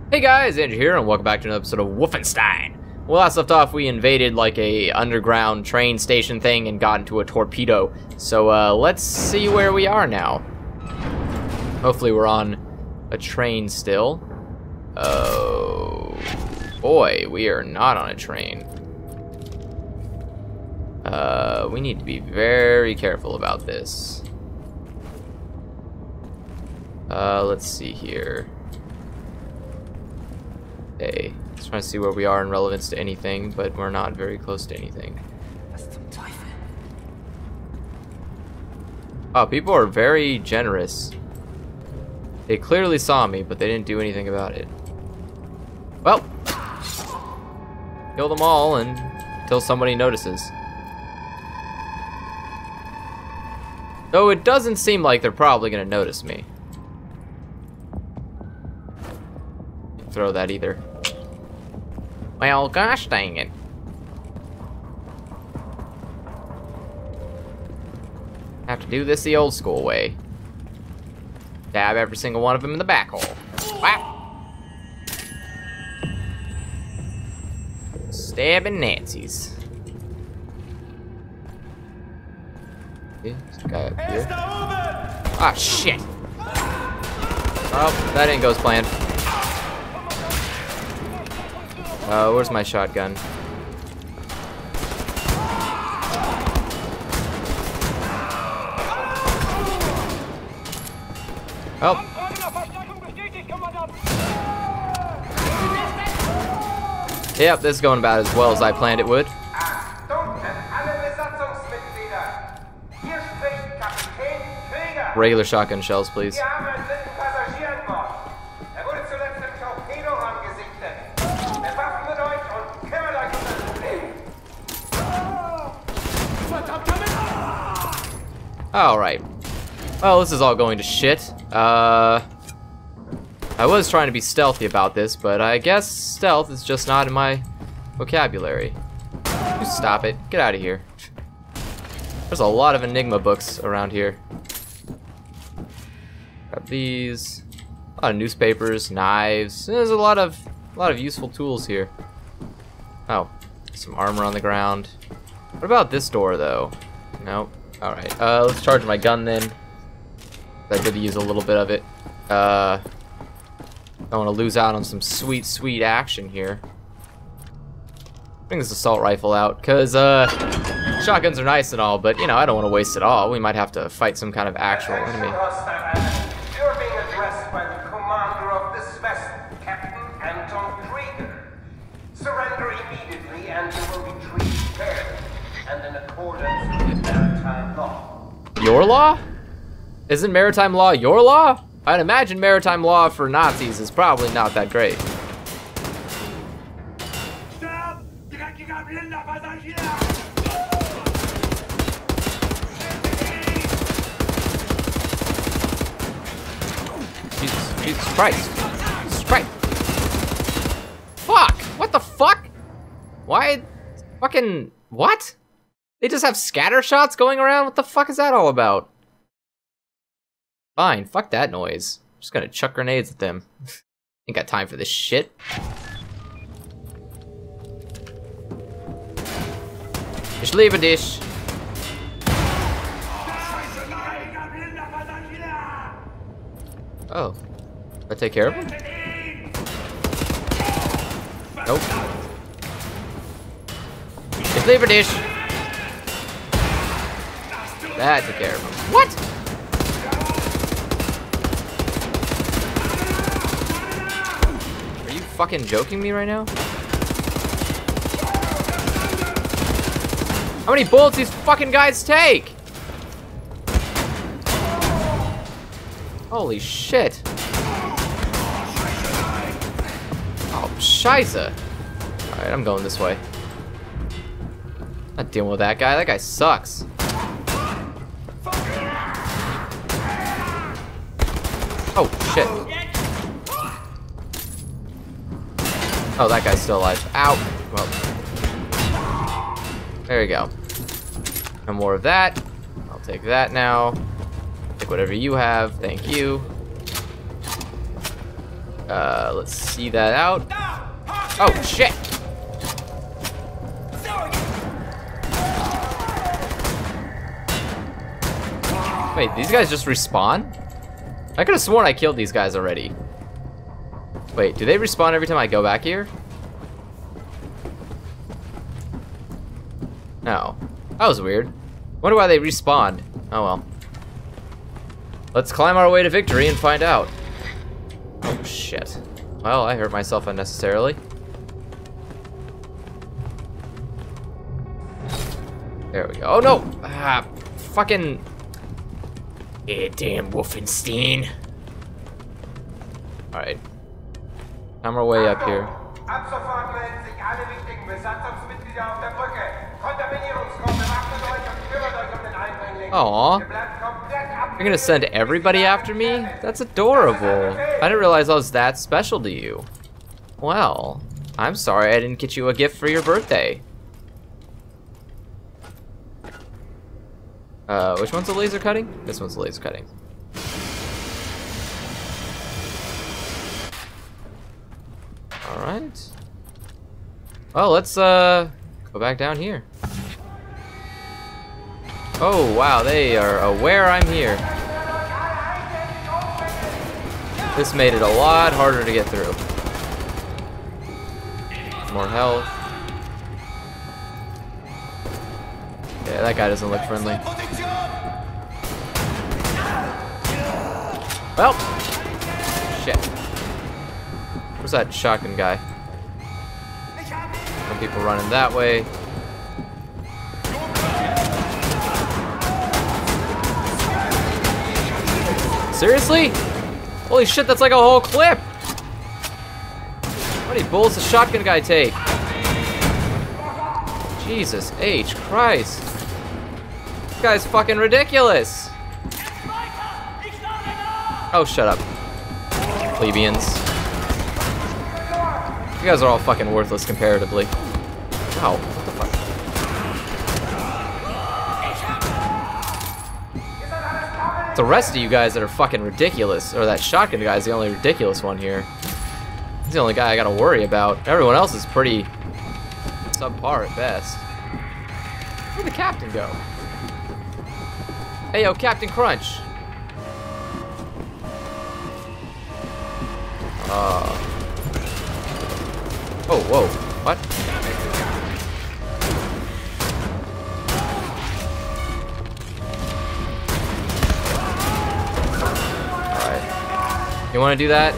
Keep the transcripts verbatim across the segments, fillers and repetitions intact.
Hey guys, Andrew here, and welcome back to another episode of Wolfenstein. Well, last left off, we invaded like a underground train station thing and got into a torpedo. So uh, let's see where we are now. Hopefully we're on a train still. Oh boy, we are not on a train. Uh, we need to be very careful about this. Uh, let's see here. Okay, just trying to see where we are in relevance to anything, but we're not very close to anything. Oh, people are very generous. They clearly saw me, but they didn't do anything about it. Well, kill them all and until somebody notices. Though it doesn't seem like they're probably gonna notice me. Throw that either. Well, gosh dang it. Have to do this the old school way. Stab every single one of them in the back hole. Wow. Stabbing Nazis. Okay, there's a guy up here. Ah, shit. Oh, that didn't go as planned. Uh, where's my shotgun? Help! Yep, this is going about as well as I planned it would. Regular shotgun shells, please. Alright. Well, this is all going to shit. Uh, I was trying to be stealthy about this, but I guess stealth is just not in my vocabulary. You stop it. Get out of here. There's a lot of Enigma books around here. Got these. A lot of newspapers, knives. There's a lot of a lot of useful tools here. Oh, some armor on the ground. What about this door, though? Nope. Alright, uh, let's charge my gun then. I did use a little bit of it. Uh, I don't want to lose out on some sweet, sweet action here. Bring this assault rifle out, because, uh, shotguns are nice and all, but, you know, I don't want to waste it all. We might have to fight some kind of actual enemy. You're being addressed by the commander of this vessel, Captain Anton Krieger. Surrender immediately and you will be treated fairly and in accordance with maritime law. Your law? Isn't maritime law your law? I'd imagine maritime law for Nazis is probably not that great. Jesus, Jesus Christ. Jesus Christ. Fuck! What the fuck? Why? Fucking, what? They just have scatter shots going around? What the fuck is that all about? Fine, fuck that noise. I'm just gonna chuck grenades at them. Ain't got time for this shit. Ich liebe dich. Oh. Did I take care of him? Nope. Ich liebe dich. That took care of him. What? Are you fucking joking me right now? How many bullets these fucking guys take? Holy shit. Oh, scheisse. Alright, I'm going this way. Not dealing with that guy. That guy sucks. Oh, shit. Oh, that guy's still alive. Ow. Well. There you go. No more of that. I'll take that now. Take whatever you have. Thank you. Uh, let's see that out. Oh, shit! Wait, these guys just respawn? I could have sworn I killed these guys already. Wait, do they respawn every time I go back here? No. That was weird. Wonder why they respawned. Oh well. Let's climb our way to victory and find out. Oh shit. Well, I hurt myself unnecessarily. There we go. Oh no! Ah, fucking... Eh, damn Wolfenstein. Alright. I'm our way up here. Ab sofort melden sich alle wichtigen Besatzungsmitglieder auf der Brücke. Kontaminierungsgruppe, achtet euch und kümmert euch um den Eindringling. Aww. Ihr bleibt komplett ab. You're gonna send everybody after me? That's adorable. I didn't realize I was that special to you. Well, I'm sorry I didn't get you a gift for your birthday. Uh, which one's a laser cutting? This one's a laser cutting. Alright. Well, let's uh go back down here. Oh wow, they are aware I'm here. This made it a lot harder to get through. More health. Yeah, that guy doesn't look friendly. Well, shit. Where's that shotgun guy? Some people running that way. Seriously? Holy shit, that's like a whole clip! How many bullets does the shotgun guy take? Jesus H. Christ. This guy's fucking ridiculous. Oh, shut up. Plebeians. You guys are all fucking worthless comparatively. Wow, what the fuck? It's the rest of you guys that are fucking ridiculous. Or that shotgun guy's the only ridiculous one here. He's the only guy I gotta worry about. Everyone else is pretty subpar at best. Where'd the captain go? Hey yo, Captain Crunch. Uh. Oh, whoa. What? Alright. You wanna do that?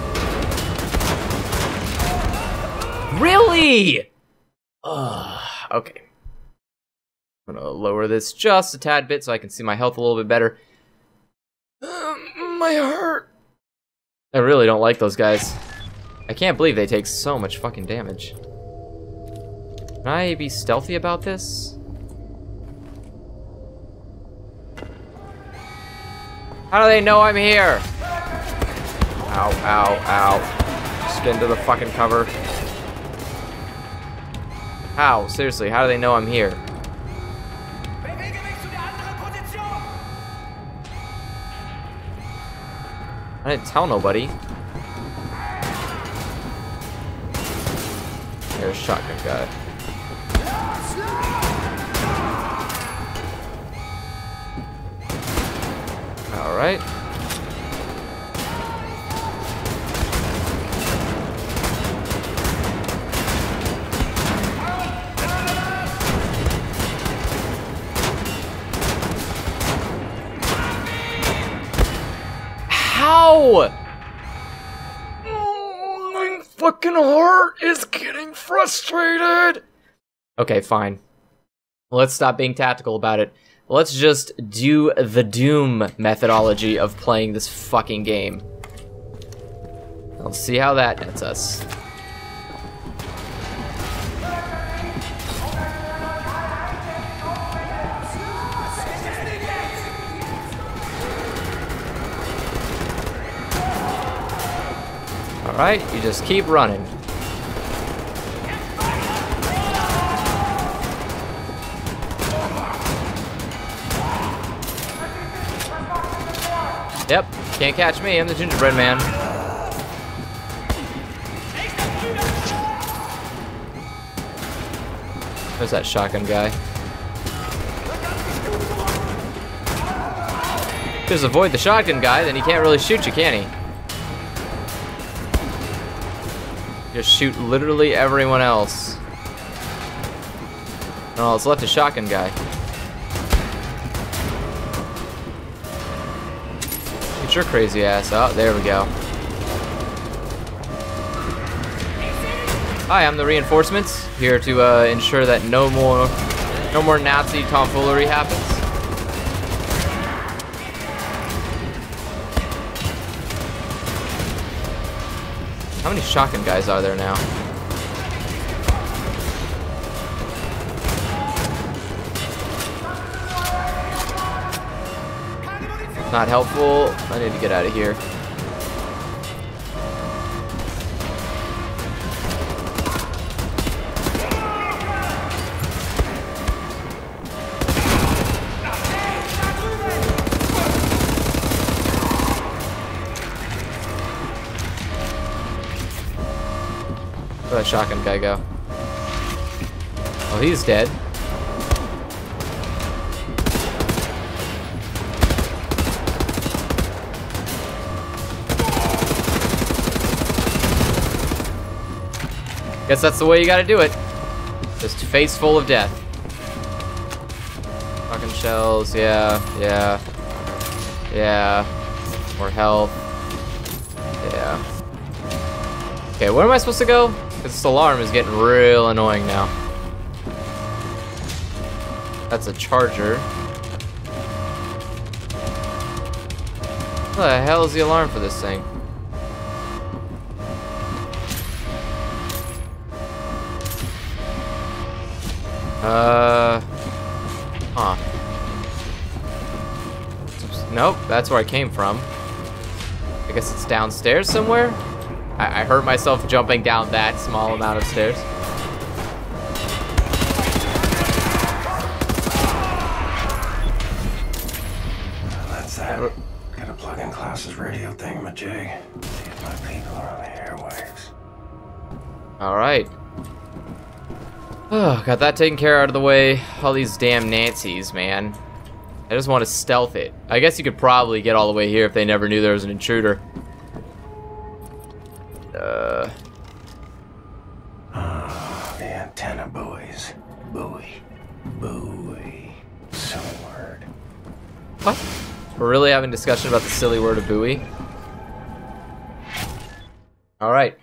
Really? Ugh. Okay. I'm gonna lower this just a tad bit so I can see my health a little bit better. Um, my heart. I really don't like those guys. I can't believe they take so much fucking damage. Can I be stealthy about this? How do they know I'm here? Ow, ow, ow. Just get into the fucking cover. How? Seriously, how do they know I'm here? I didn't tell nobody. There's a shotgun guy. Alright. How? Oh, my fucking heart is getting frustrated. Okay, fine. Let's stop being tactical about it. Let's just do the Doom methodology of playing this fucking game. Let's see how that nets us. Alright, you just keep running. Yep, can't catch me, I'm the gingerbread man. There's that shotgun guy. Just avoid the shotgun guy, then he can't really shoot you, can he? Just shoot literally everyone else. And all that's left is shotgun guy. Get your crazy ass out. There we go. Hi, I'm the reinforcements, here to uh, ensure that no more, no more Nazi tomfoolery happens. How many shotgun guys are there now? Not helpful. I need to get out of here. Where'd that shotgun guy go? Oh, he's dead. Guess that's the way you gotta do it. Just face full of death. Fucking shells, yeah, yeah. Yeah. More health. Yeah. Okay, where am I supposed to go? Because this alarm is getting real annoying now. That's a charger. What the hell is the alarm for this thing? Uh, huh. Nope, that's where I came from. I guess it's downstairs somewhere? I, I hurt myself jumping down that small amount of stairs. That's that. Gotta plug in Klaus's radio thingamajig. See if my people are on the airwaves. Alright. Oh, got that taken care out of the way. All these damn Nazis, man. I just want to stealth it. I guess you could probably get all the way here if they never knew there was an intruder. Uh. Oh, the antenna buoys. Buoy. Buoy. Silly word. What? We're really having a discussion about the silly word of buoy? Alright.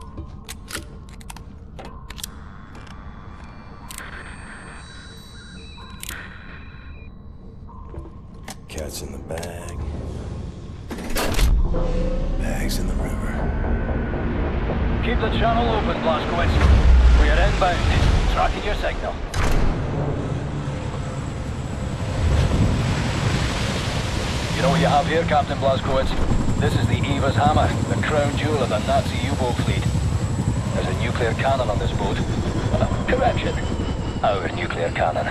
Cat's in the bag. Bag's in the river. Keep the channel open, Blazkowicz. We are inbound. Tracking your signal. You know what you have here, Captain Blazkowicz? This is the Eva's Hammer, the crown jewel of the Nazi U-boat fleet. There's a nuclear cannon on this boat. Uh, correction. Our nuclear cannon.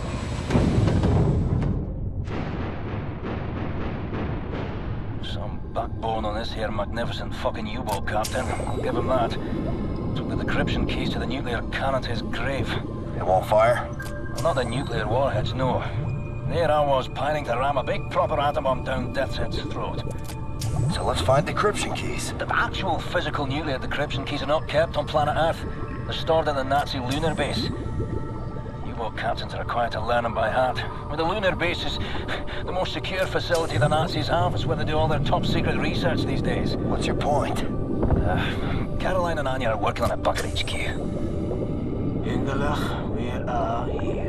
Some backbone on this here magnificent fucking U-boat, Captain. I'll give him that. Took the decryption keys to the nuclear cannon to his grave. It won't fire? Well, not the nuclear warheads, no. There I was, pining to ram a big proper atom bomb down Deathhead's throat. So let's find decryption keys. The actual physical nuclear decryption keys are not kept on planet Earth. They're stored in the Nazi lunar base. U-boat captains are required to learn them by heart. Well, the lunar base is the most secure facility the Nazis have. It's where they do all their top secret research these days. What's your point? Uh, Caroline and Anya are working on a bucket H Q. Ingelach, we are here.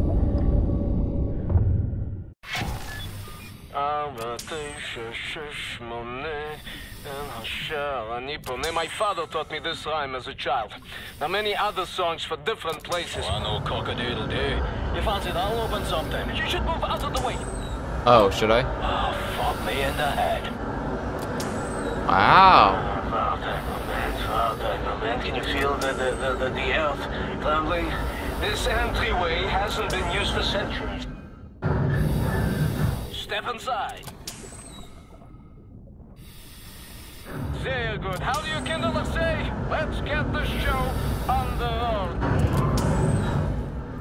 My father taught me this rhyme as a child. Now many other songs for different places. Oh, no cock-a-doodle do. You fancy that'll open something? You should move out of the way. Oh, should I? Oh, fuck me in the head. Wow. Can you feel the, the, the, the, the earth trembling? This entryway hasn't been used for centuries. Step inside. Very good. How do you kindle say? Let's get the show on the road.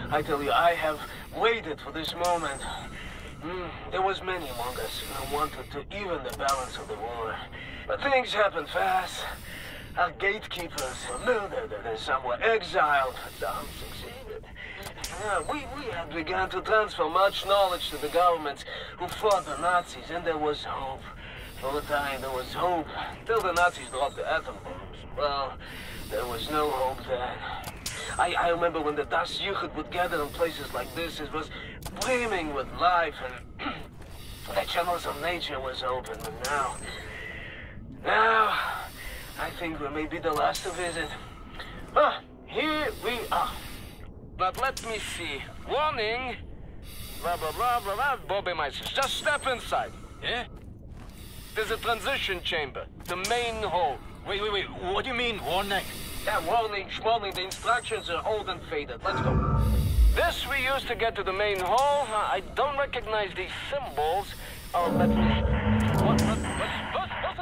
I tell you, I have waited for this moment. Mm, there was many among us who wanted to even the balance of the war. But things happened fast. Our gatekeepers were murdered and some were exiled. Some succeeded. Yeah, we, we had begun to transfer much knowledge to the governments who fought the Nazis, and there was hope. For the time, there was hope. Till the Nazis dropped the atom bombs. Well, there was no hope then. I, I remember when the Das Jugend would gather in places like this, it was brimming with life, and the channels of nature was open. And now, now, I think we may be the last to visit. Ah, here we are. But let me see. Warning! Blah, blah, blah, blah, blah. Bobby Meisters, just step inside, yeah? There's a transition chamber, the main hall. Wait, wait, wait. What do you mean, warning? Yeah, warning, schwarning, the instructions are old and faded. Let's go. This we use to get to the main hall. Uh, I don't recognize these symbols. Oh, let me... What, what, what, what,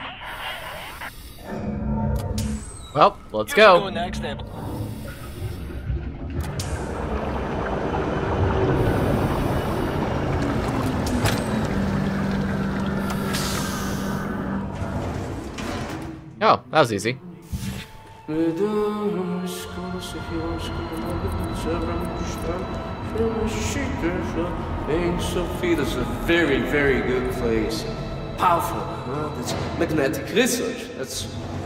what's Well, let's You go. should go next, then. Oh, that was easy. Sophie, that's a very, very good place. Powerful, huh? That's magnetic research. That's.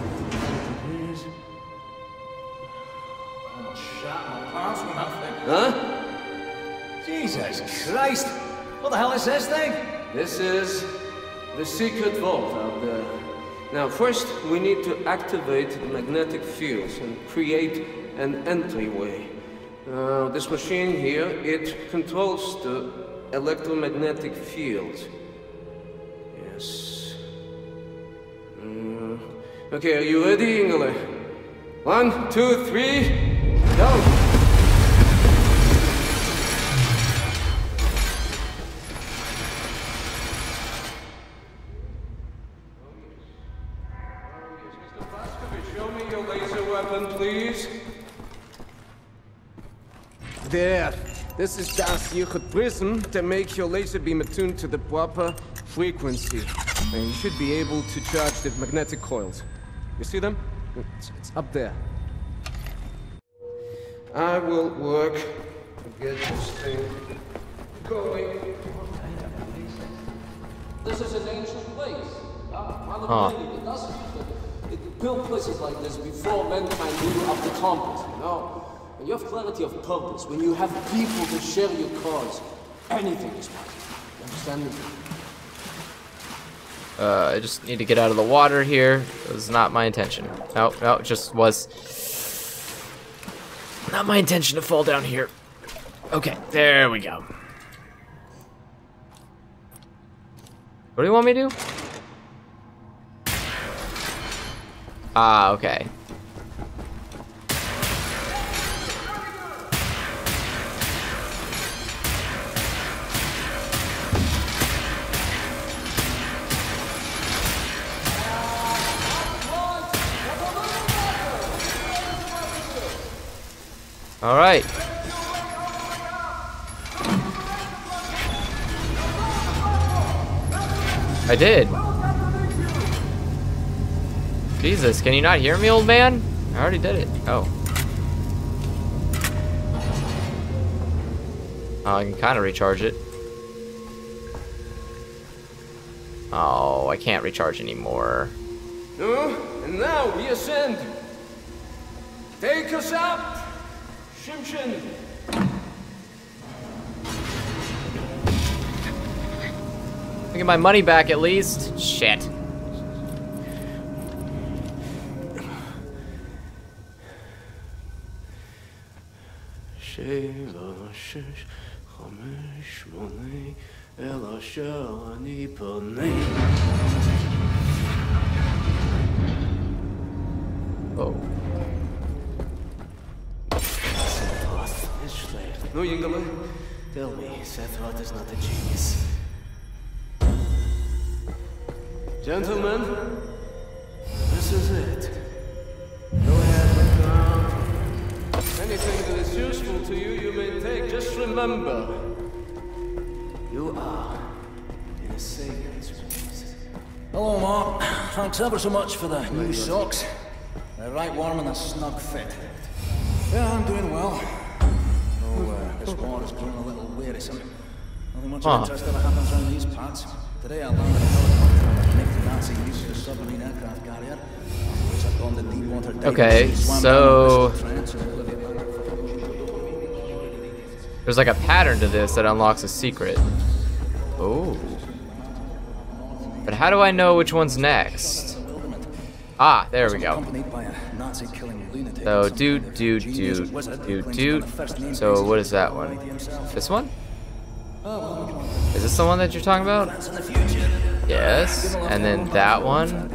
Huh? Jesus Christ! What the hell is this thing? This is the secret vault out there. Now, first, we need to activate the magnetic fields and create an entryway. Uh, this machine here, it controls the electromagnetic field. Yes. Uh, okay, are you ready, Ingele? One, two, three, go! Please. There. This is Das Jugend prism to make your laser beam attuned to the proper frequency. And you should be able to charge the magnetic coils. You see them? It's, it's up there. I will work to get this thing going. This is an ancient place. Uh, Huh. It doesn't usually. It built places like this before mankind knew of the compass, you know? When you have clarity of purpose, when you have people to share your cause, anything is possible. You understand me? Uh, I just need to get out of the water here. It was not my intention. No, no, it just was not my intention to fall down here. Okay, there we go. What do you want me to do? Ah, okay. All right. I did. Jesus, can you not hear me, old man? I already did it. Oh. Oh, I can kind of recharge it. Oh, I can't recharge anymore. No, and now we ascend. Take us up, Shimshin. I get my money back at least. Shit. Oh. No, Yingele. Tell me, Sethroth is not a genius. Gentlemen, this is it. Go ahead, look around. Anything that is useful to you, you may remember, you are in a savior's place. Hello, Mark. Thanks ever so much for the new socks. They're right warm and a snug fit. Yeah, I'm doing well. Though uh, this war is growing a little wearisome. Nothing much of interest ever happens around these parts. Today I landed a helicopter to make the Nazi nuclear submarine aircraft carrier. Which I've gone to deep water. Okay, so there's like a pattern to this that unlocks a secret. Oh. But how do I know which one's next? Ah, there we go. So, doot, doot, doot, doot, doot. So, what is that one? This one? Is this the one that you're talking about? Yes. And then that one?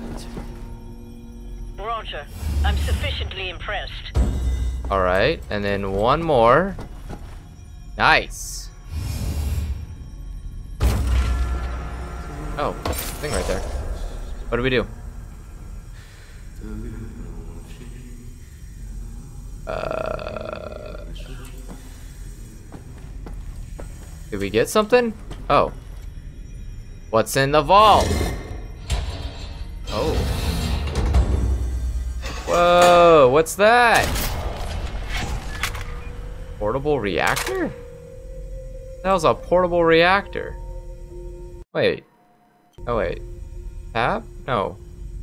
Roger. I'm sufficiently impressed. Alright, and then one more. Nice. Oh, thing right there. What do we do? Uh, did we get something? Oh. What's in the vault? Oh. Whoa, what's that? Portable reactor? That was a portable reactor. Wait. Oh wait. Tab? No.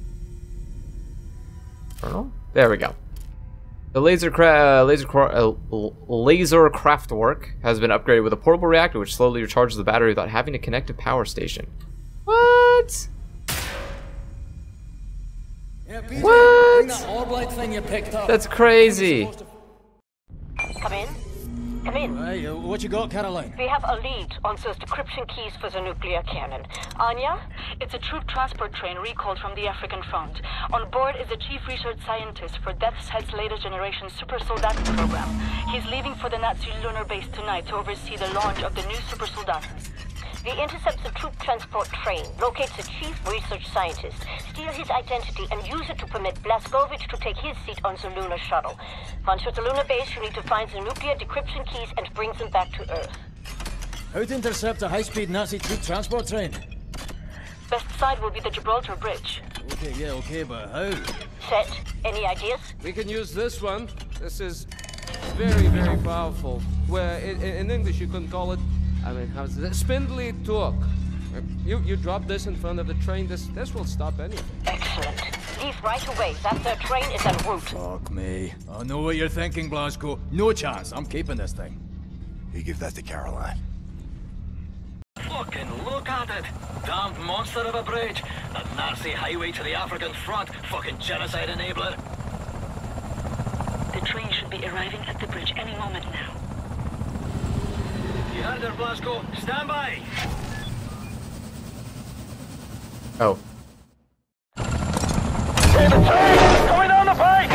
Journal? There we go. The laser cra laser cra uh, laser craftwork has been upgraded with a portable reactor which slowly recharges the battery without having to connect a power station. What? Yeah, P J, What? bring that orb-like thing you picked up. That's crazy. Come in. Come in. Hey, uh, what you got, Caroline? We have a lead on those decryption keys for the nuclear cannon. Anya? It's a troop transport train recalled from the African front. On board is the chief research scientist for Death's Head's latest generation super soldat program. He's leaving for the Nazi lunar base tonight to oversee the launch of the new super soldat. We intercept the troop transport train, locate the chief research scientist, steal his identity, and use it to permit Blazkowicz to take his seat on the lunar shuttle. Once you're at the lunar base, you need to find the nuclear decryption keys and bring them back to Earth. How to intercept a high-speed Nazi troop transport train? Best side will be the Gibraltar Bridge. Okay, yeah, okay, but how? Set, any ideas? We can use this one. This is very, very powerful. Where in, in English you can call it, I mean, how's it? Spindly torque. You you drop this in front of the train. This this will stop anything. Excellent. Leave right away. That third train is en route. Fuck me. I know what you're thinking, Blazko. No chance. I'm keeping this thing. You give that to Caroline. Fucking look at it! Damned monster of a bridge! A Nazi highway to the African front! Fucking genocide enabler! The train should be arriving at the bridge any moment now. You heard her, Blazko. Stand by! Oh. Hey, the train! Coming down the pike!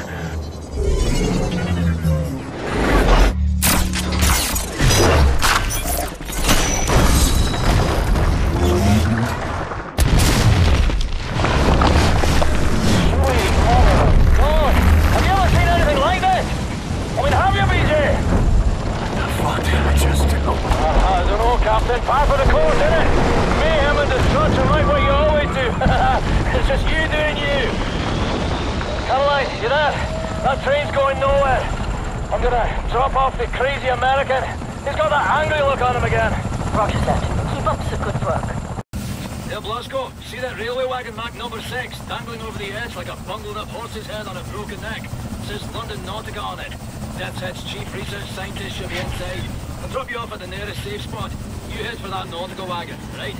Captain, par for the course, innit? Mayhem and destruction like what you always do. It's just you doing you. Caroline, you there? That train's going nowhere. I'm gonna drop off the crazy American. He's got that angry look on him again. Roger that. Keep up the good work. Hey, Blazko, see that railway wagon marked number six, dangling over the edge like a bungled up horse's head on a broken neck. Says London Nautica on it. Death's Head's chief research scientist should be inside. I'll drop you off at the nearest safe spot. You head for that Nautica wagon, right?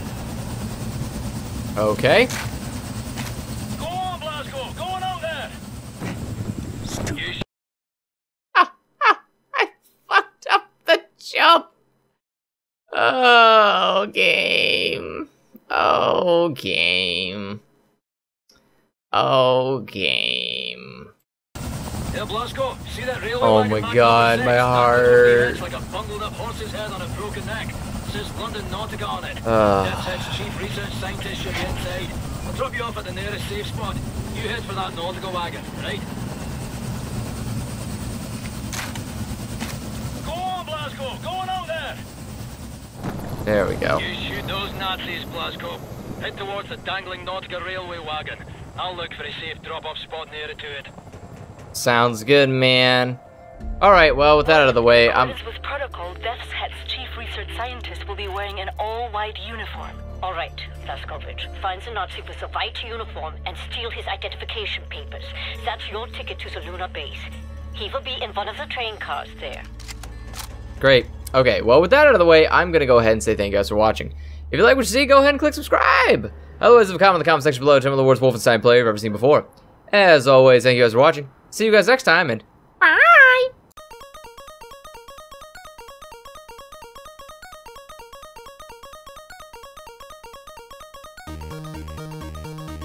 Okay. Go on, Blazko! Go on out there! You sh I fucked up the jump. Oh, game. Oh, game. Oh, game. Hey, Blazko, see that railway Oh wagon my marked god, number my six, heart. dangling over the edge like a bungled up horse's head on a broken neck. Says London Nautica on it. Uh. Death's Head's chief research scientist should be inside. I'll drop you off at the nearest safe spot. You head for that Nautica wagon, right? Go on, Blazko! There we go. You shoot those Nazis, Blasco. Head towards the dangling Nautica railway wagon. I'll look for a safe drop-off spot nearer to it. Sounds good, man. Alright, well, with that out of the way, I'm... With protocol, Death's Head's chief research scientist will be wearing an all-white uniform. All right, Blaskovich. Find the Nazi with the white uniform and steal his identification papers. That's your ticket to the lunar base. He will be in one of the train cars there. Great. Okay, well, with that out of the way, I'm going to go ahead and say thank you guys for watching. If you like what you see, go ahead and click subscribe. Otherwise, leave a comment in the comment section below. Tell me the worst Wolfenstein player you've ever seen before. As always, thank you guys for watching. See you guys next time, and bye!